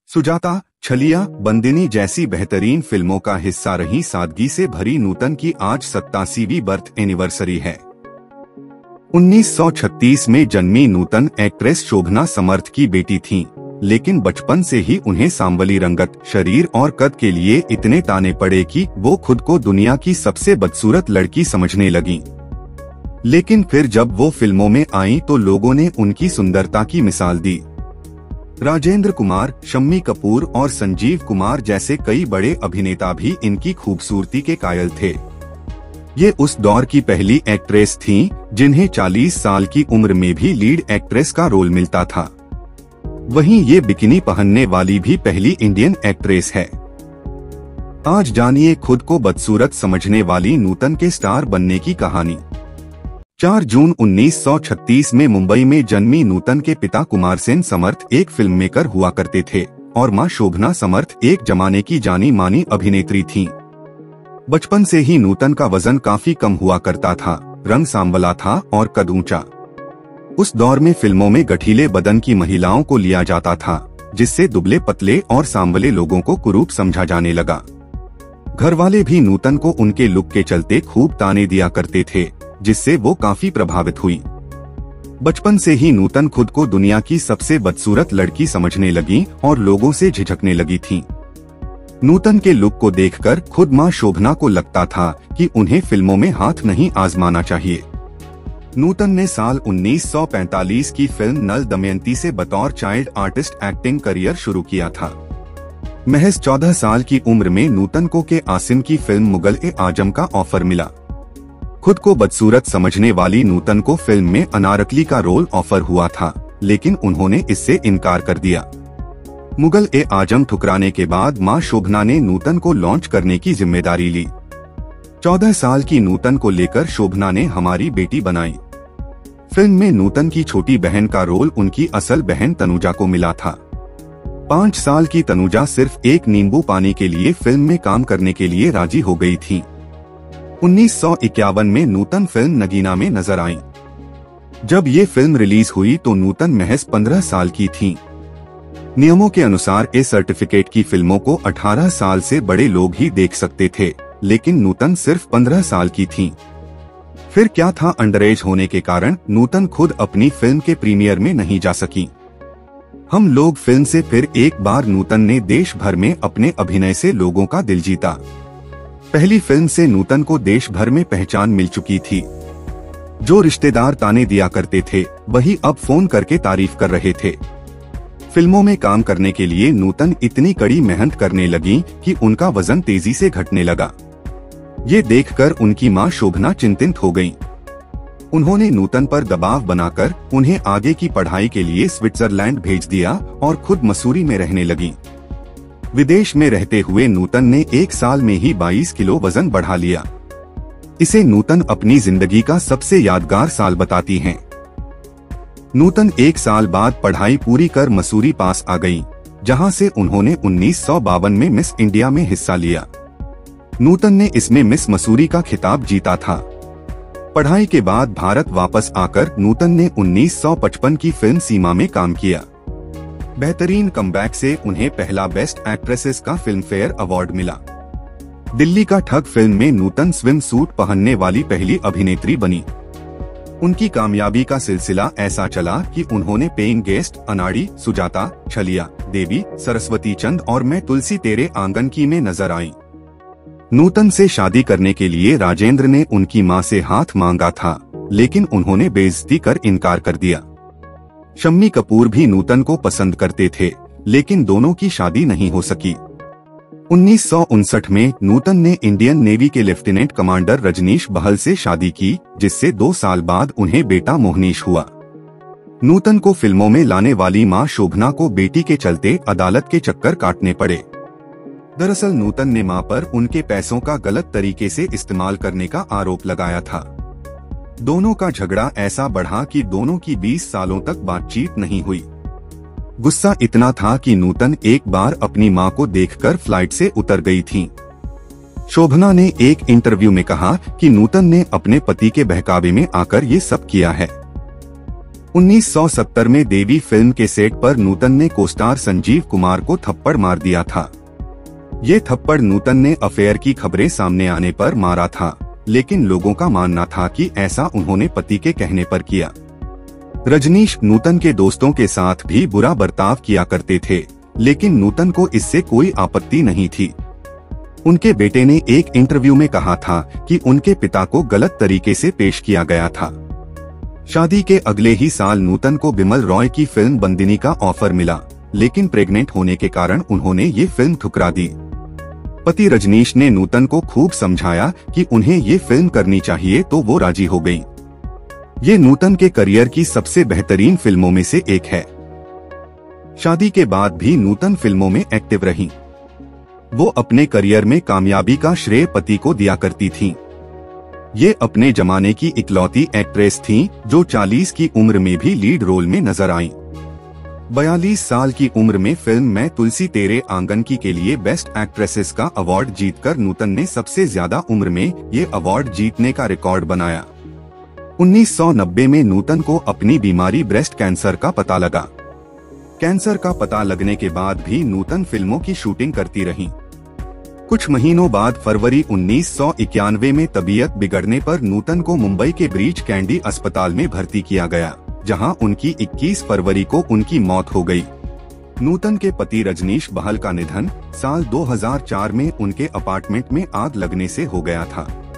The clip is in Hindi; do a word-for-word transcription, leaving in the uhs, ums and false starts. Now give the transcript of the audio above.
सुजाता, छलिया, बंदिनी जैसी बेहतरीन फिल्मों का हिस्सा रही सादगी से भरी नूतन की आज सत्तासीवीं बर्थ एनिवर्सरी है। उन्नीस सौ छत्तीस में जन्मी नूतन एक्ट्रेस शोभना समर्थ की बेटी थीं, लेकिन बचपन से ही उन्हें सांवली रंगत, शरीर और कद के लिए इतने ताने पड़े कि वो खुद को दुनिया की सबसे बदसूरत लड़की समझने लगीं। लेकिन फिर जब वो फिल्मों में आईं तो लोगों ने उनकी सुंदरता की मिसाल दी। राजेंद्र कुमार, शम्मी कपूर और संजीव कुमार जैसे कई बड़े अभिनेता भी इनकी खूबसूरती के कायल थे। ये उस दौर की पहली एक्ट्रेस थीं, जिन्हें चालीस साल की उम्र में भी लीड एक्ट्रेस का रोल मिलता था। वहीं ये बिकिनी पहनने वाली भी पहली इंडियन एक्ट्रेस है। आज जानिए खुद को बदसूरत समझने वाली नूतन के स्टार बनने की कहानी। चार जून उन्नीस सौ छत्तीस में मुंबई में जन्मी नूतन के पिता कुमार सेन समर्थ एक फिल्म मेकर हुआ करते थे और मां शोभना समर्थ एक जमाने की जानी मानी अभिनेत्री थीं। बचपन से ही नूतन का वजन काफी कम हुआ करता था, रंग सांवला था और कद ऊंचा। उस दौर में फिल्मों में गठीले बदन की महिलाओं को लिया जाता था, जिससे दुबले पतले और सांवले लोगों को कुरूप समझा जाने लगा। घर वाले भी नूतन को उनके लुक के चलते खूब ताने दिया करते थे, जिससे वो काफी प्रभावित हुई। बचपन से ही नूतन खुद को दुनिया की सबसे बदसूरत लड़की समझने लगी और लोगों से झिझकने लगी थीं। नूतन के लुक को देखकर खुद मां शोभना को लगता था कि उन्हें फिल्मों में हाथ नहीं आजमाना चाहिए। नूतन ने साल उन्नीस सौ पैंतालीस की फिल्म नल दमयंती से बतौर चाइल्ड आर्टिस्ट एक्टिंग करियर शुरू किया था। महज चौदह साल की उम्र में नूतन को के आसिम की फिल्म मुगल ए आजम का ऑफर मिला। खुद को बदसूरत समझने वाली नूतन को फिल्म में अनारकली का रोल ऑफर हुआ था, लेकिन उन्होंने इससे इनकार कर दिया। मुगल ए आजम ठुकराने के बाद मां शोभना ने नूतन को लॉन्च करने की जिम्मेदारी ली। चौदह साल की नूतन को लेकर शोभना ने हमारी बेटी बनाई। फिल्म में नूतन की छोटी बहन का रोल उनकी असल बहन तनुजा को मिला था। पाँच साल की तनुजा सिर्फ एक नींबू पानी के लिए फिल्म में काम करने के लिए राजी हो गई थी। उन्नीस सौ इक्यावन में नूतन फिल्म नगीना में नजर आईं। जब ये फिल्म रिलीज हुई तो नूतन महज पंद्रह साल की थीं। नियमों के अनुसार ए सर्टिफिकेट की फिल्मों को अठारह साल से बड़े लोग ही देख सकते थे, लेकिन नूतन सिर्फ पंद्रह साल की थीं। फिर क्या था, अंडरएज होने के कारण नूतन खुद अपनी फिल्म के प्रीमियर में नहीं जा सकी। हम लोग फिल्म से फिर एक बार नूतन ने देश भर में अपने अभिनय से लोगों का दिल जीता। पहली फिल्म से नूतन को देश भर में पहचान मिल चुकी थी। जो रिश्तेदार ताने दिया करते थे, वही अब फोन करके तारीफ कर रहे थे। फिल्मों में काम करने के लिए नूतन इतनी कड़ी मेहनत करने लगी कि उनका वजन तेजी से घटने लगा। ये देखकर उनकी मां शोभना चिंतित हो गईं। उन्होंने नूतन पर दबाव बनाकर उन्हें आगे की पढ़ाई के लिए स्विट्जरलैंड भेज दिया और खुद मसूरी में रहने लगी। विदेश में रहते हुए नूतन ने एक साल में ही बाईस किलो वजन बढ़ा लिया। इसे नूतन अपनी जिंदगी का सबसे यादगार साल बताती हैं। नूतन एक साल बाद पढ़ाई पूरी कर मसूरी पास आ गईं, जहां से उन्होंने उन्नीस सौ बावन में मिस इंडिया में हिस्सा लिया। नूतन ने इसमें मिस मसूरी का खिताब जीता था। पढ़ाई के बाद भारत वापस आकर नूतन ने उन्नीस सौ पचपन की फिल्म सीमा में काम किया। बेहतरीन कमबैक से उन्हें पहला बेस्ट एक्ट्रेसेस का फिल्म फेयर अवार्ड मिला। दिल्ली का ठग फिल्म में नूतन स्विम सूट पहनने वाली पहली अभिनेत्री बनी। उनकी कामयाबी का सिलसिला ऐसा चला कि उन्होंने पेइंग गेस्ट, अनाड़ी, सुजाता, छलिया, देवी, सरस्वती चंद और मैं तुलसी तेरे आंगन की में नजर आईं। नूतन से शादी करने के लिए राजेंद्र ने उनकी मां से हाथ मांगा था, लेकिन उन्होंने बेइज्जती कर इनकार कर दिया। शम्मी कपूर भी नूतन को पसंद करते थे, लेकिन दोनों की शादी नहीं हो सकी। उन्नीस सौ उनसठ में नूतन ने इंडियन नेवी के लेफ्टिनेंट कमांडर रजनीश बहल से शादी की, जिससे दो साल बाद उन्हें बेटा मोहनीश हुआ। नूतन को फिल्मों में लाने वाली मां शोभना को बेटी के चलते अदालत के चक्कर काटने पड़े। दरअसल नूतन ने मां पर उनके पैसों का गलत तरीके से इस्तेमाल करने का आरोप लगाया था। दोनों का झगड़ा ऐसा बढ़ा कि दोनों की बीस सालों तक बातचीत नहीं हुई। गुस्सा इतना था कि नूतन एक बार अपनी मां को देखकर फ्लाइट से उतर गई थीं। शोभना ने एक इंटरव्यू में कहा कि नूतन ने अपने पति के बहकावे में आकर ये सब किया है। उन्नीस सौ सत्तर में देवी फिल्म के सेट पर नूतन ने कोस्टार संजीव कुमार को थप्पड़ मार दिया था। ये थप्पड़ नूतन ने अफेयर की खबरें सामने आने पर मारा था, लेकिन लोगों का मानना था कि ऐसा उन्होंने पति के कहने पर किया। रजनीश नूतन के दोस्तों के साथ भी बुरा बर्ताव किया करते थे, लेकिन नूतन को इससे कोई आपत्ति नहीं थी। उनके बेटे ने एक इंटरव्यू में कहा था कि उनके पिता को गलत तरीके से पेश किया गया था। शादी के अगले ही साल नूतन को बिमल रॉय की फिल्म बंदिनी का ऑफर मिला, लेकिन प्रेग्नेंट होने के कारण उन्होंने ये फिल्म ठुकरा दी। पति रजनीश ने नूतन को खूब समझाया कि उन्हें ये फिल्म करनी चाहिए, तो वो राजी हो गई। ये नूतन के करियर की सबसे बेहतरीन फिल्मों में से एक है। शादी के बाद भी नूतन फिल्मों में एक्टिव रहीं। वो अपने करियर में कामयाबी का श्रेय पति को दिया करती थीं। ये अपने जमाने की इकलौती एक्ट्रेस थीं जो चालीस की उम्र में भी लीड रोल में नजर आईं। बयालीस साल की उम्र में फिल्म मैं तुलसी तेरे आंगन की के लिए बेस्ट एक्ट्रेसेस का अवार्ड जीतकर नूतन ने सबसे ज्यादा उम्र में ये अवार्ड जीतने का रिकॉर्ड बनाया। उन्नीस सौ नब्बे में नूतन को अपनी बीमारी ब्रेस्ट कैंसर का पता लगा। कैंसर का पता लगने के बाद भी नूतन फिल्मों की शूटिंग करती रहीं। कुछ महीनों बाद फरवरी उन्नीस सौ इक्यानवे में तबीयत बिगड़ने पर नूतन को मुंबई के ब्रीच कैंडी अस्पताल में भर्ती किया गया, जहां उनकी इक्कीस फरवरी को उनकी मौत हो गई। नूतन के पति रजनीश बहल का निधन साल दो हज़ार चार में उनके अपार्टमेंट में आग लगने से हो गया था।